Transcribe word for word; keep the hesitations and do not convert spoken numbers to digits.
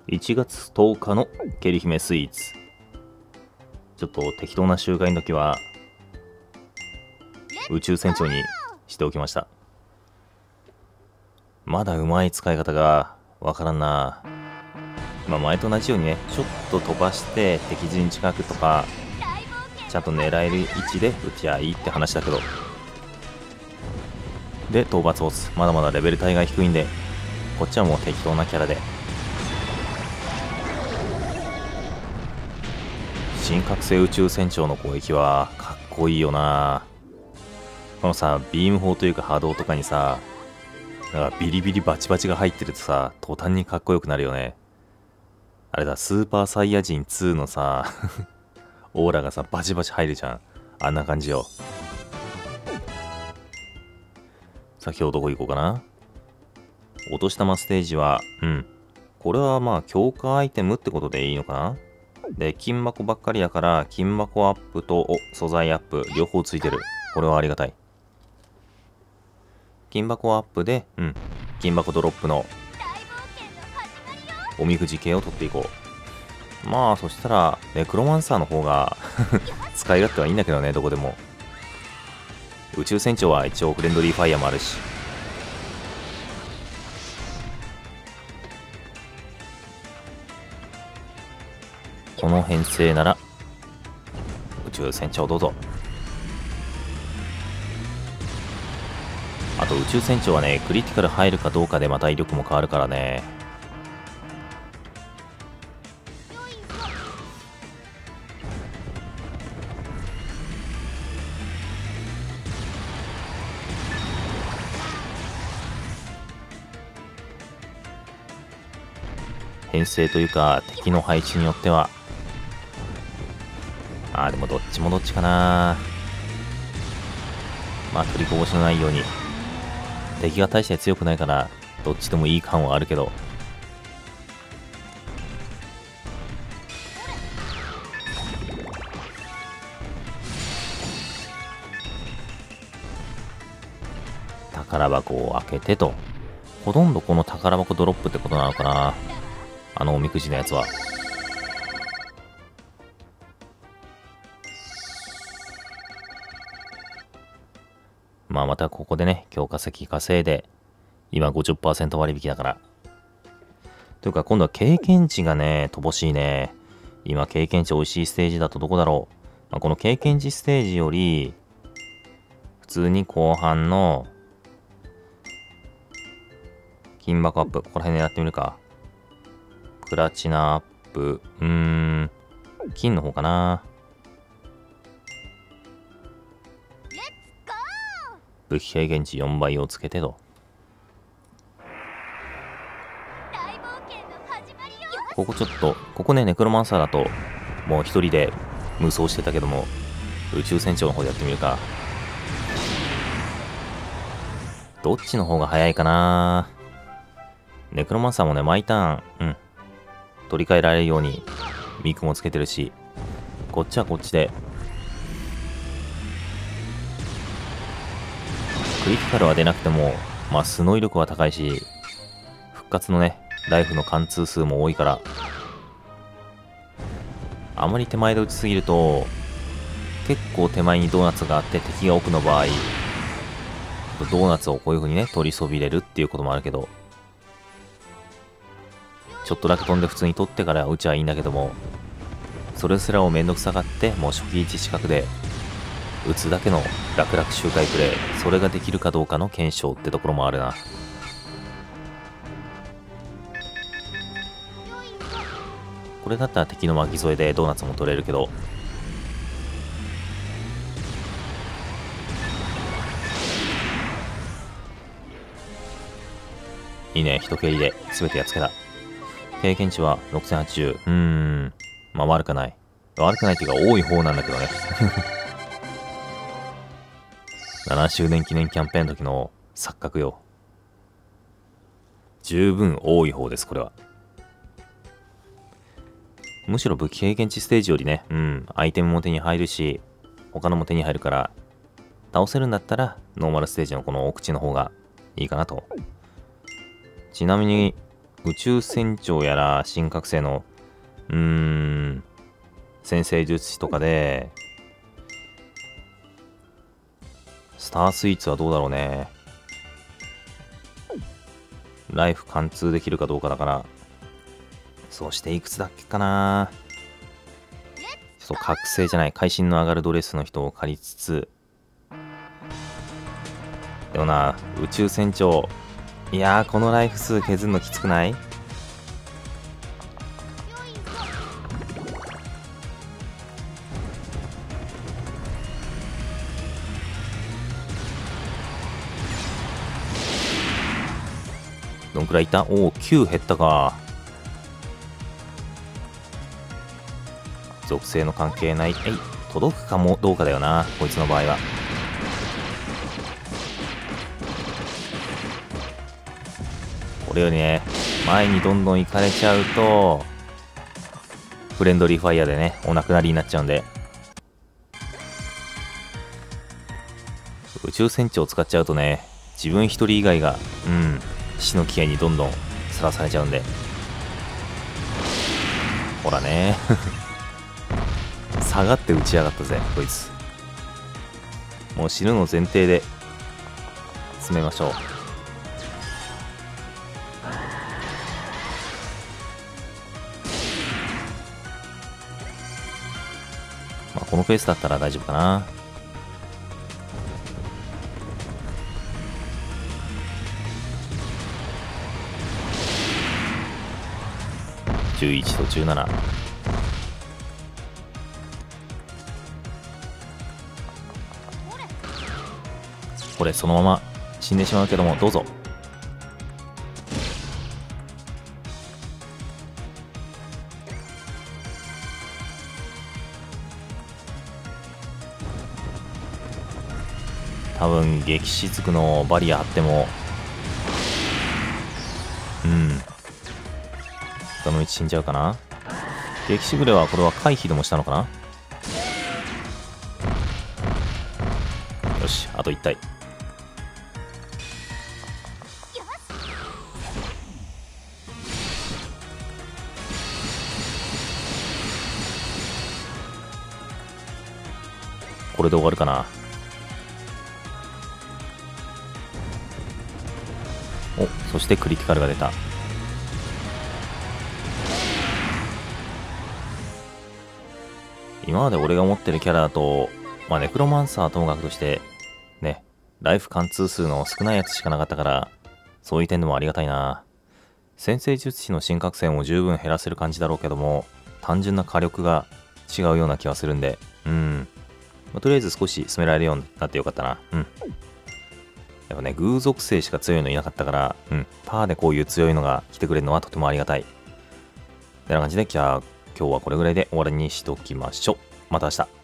いちがつとおかのケリ姫スイーツ。ちょっと適当な集会の時は宇宙船長にしておきました。まだうまい使い方がわからんな。まあ前と同じようにね、ちょっと飛ばして敵陣近くとかちゃんと狙える位置で撃ちゃいいって話だけど。で、討伐ボスまだまだレベル帯が低いんで、こっちはもう適当なキャラで。新覚醒宇宙船長の攻撃はかっこいいよな。このさ、ビーム砲というか波動とかにさ、なんかビリビリバチバチが入ってるとさ、途端にかっこよくなるよね。あれだ、スーパーサイヤ人ツーのさオーラがさバチバチ入るじゃん。あんな感じよ。さあ今日どこ行こうかな。お年玉ステージは、うんこれはまあ強化アイテムってことでいいのかな。で、金箱ばっかりだから、金箱アップとお素材アップ両方ついてる。これはありがたい。金箱アップで、うん金箱ドロップのおみくじ系を取っていこう。まあそしたらネクロマンサーの方が使い勝手はいいんだけどね。どこでも宇宙船長は一応フレンドリーファイヤーもあるし。この編成なら宇宙船長どうぞ。あと宇宙船長はね、クリティカル入るかどうかでまた威力も変わるからね。編成というか敵の配置によっては、あーでもどっちもどっちかな。まあ取りこぼしのないように。敵が大して強くないからどっちでもいい感はあるけど。宝箱を開けてと。ほとんどこの宝箱ドロップってことなのかな、あのおみくじのやつは。まあまたここでね、強化石稼いで、今 ごじゅっパーセント 割引だから。というか今度は経験値がね、乏しいね。今経験値美味しいステージだとどこだろう。まあ、この経験値ステージより、普通に後半の金箱アップ、ここら辺狙ってみるか。プラチナアップ、うーん、金の方かな。武器経験値よんばいをつけてと。ここちょっと、ここね、ネクロマンサーだと、もう一人で無双してたけども、宇宙船長の方でやってみるか。どっちの方が早いかな。ネクロマンサーもね、毎ターン、うん、取り替えられるように、ミクもつけてるし、こっちはこっちで、クリティカルは出なくても、まあ、素の威力は高いし、復活のね、ライフの貫通数も多いから、あまり手前で打ちすぎると、結構手前にドーナツがあって敵が奥の場合、ドーナツをこういう風にね、取りそびれるっていうこともあるけど、ちょっとだけ飛んで普通に取ってから打ちゃいいんだけども、それすらをめんどくさがって、もう初期位置近くで、打つだけの楽々周回プレイ、それができるかどうかの検証ってところもあるな。これだったら敵の巻き添えでドーナツも取れるけど、いいね、一蹴りで全てやっつけた。経験値はろくせんはちじゅう。うーん、まあ悪くない。悪くないっていうか多い方なんだけどね。ななしゅうねん記念キャンペーンの時の錯覚よ。十分多い方です、これは。むしろ武器経験値ステージよりね、うん、アイテムも手に入るし、他のも手に入るから、倒せるんだったら、ノーマルステージのこの奥地の方がいいかなと。ちなみに、 宇宙船長やら新覚醒のうーん先生術師とかでスタースイーツはどうだろうね。ライフ貫通できるかどうかだから。そしていくつだっけかな。ちょっと覚醒じゃない会心の上がるドレスの人を借りつつ、でもな宇宙船長、いやーこのライフ数削るのきつくない？どんくらいいった？おお、きゅう減ったか。属性の関係ない。えい、届くかもどうかだよな、こいつの場合は。これよりね、前にどんどん行かれちゃうと、フレンドリーファイヤーでね、お亡くなりになっちゃうんで。宇宙船長を使っちゃうとね、自分一人以外が、うん、死の危険にどんどんさらされちゃうんで。ほらね。下がって打ち上がったぜ、こいつ。もう死ぬの前提で、進めましょう。まあ、このペースだったら大丈夫かな。じゅういちとじゅうなな。これそのまま死んでしまうけども、どうぞ。多分激しずくのバリア張っても、うんそのうち死んじゃうかな。激しぐれはこれは回避でもしたのかな。よし、あといち体。これで終わるかな。お、そしてクリティカルが出た。今まで俺が持ってるキャラだと、まあネクロマンサーはともかくとしてね、ライフ貫通数の少ないやつしかなかったから、そういう点でもありがたいな。先生術師の新覚醒も十分減らせる感じだろうけども、単純な火力が違うような気はするんで、うん、まあ、とりあえず少し進められるようになってよかったな。うん。やっぱね、偶属性しか強いのいなかったから、うん、パーでこういう強いのが来てくれるのはとてもありがたい。てな感じで、じゃあ今日はこれぐらいで終わりにしときましょう。また明日。